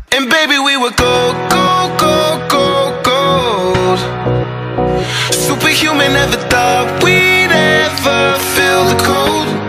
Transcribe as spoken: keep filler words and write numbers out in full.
And baby, we were gold, gold, gold, gold, gold. Superhuman, never thought we'd ever feel the cold.